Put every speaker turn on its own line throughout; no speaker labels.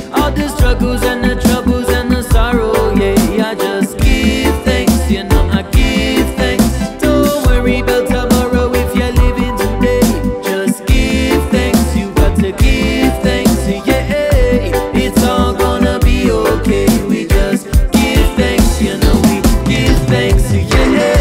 all the struggles and the troubles and the sorrow. Yeah, I just give thanks, you know, I give thanks. Don't worry about tomorrow if you're living today. Just give thanks, you got to give thanks. Yeah, it's all gonna be okay. We just give thanks, you know, we give thanks. Yeah.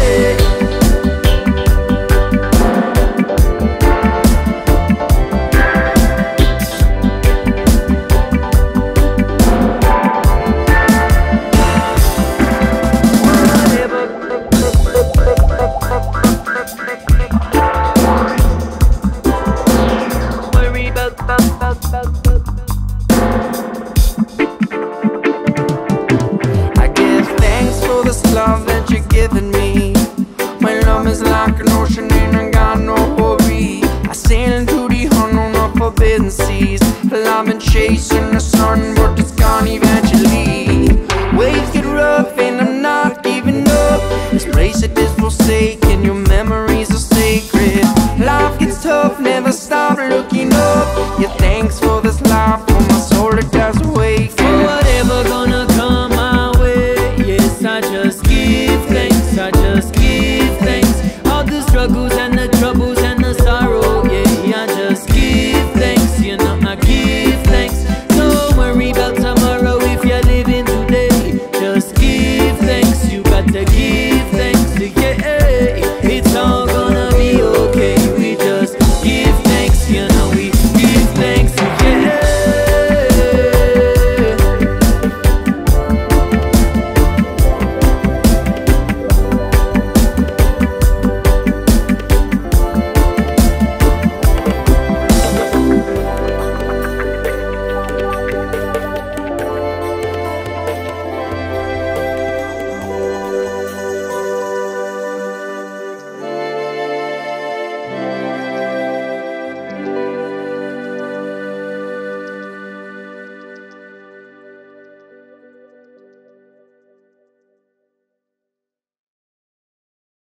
I give thanks for this love that you're giving me. My love is like an ocean and I got no hurry. I sail into the unknown of forbidden seas. Well, I've been chasing the sun, but it's gone eventually. Waves get rough and I'm not giving up. This place it is forsaken, your memories are sacred. Life gets tough, never stop looking up. Yeah, thanks for this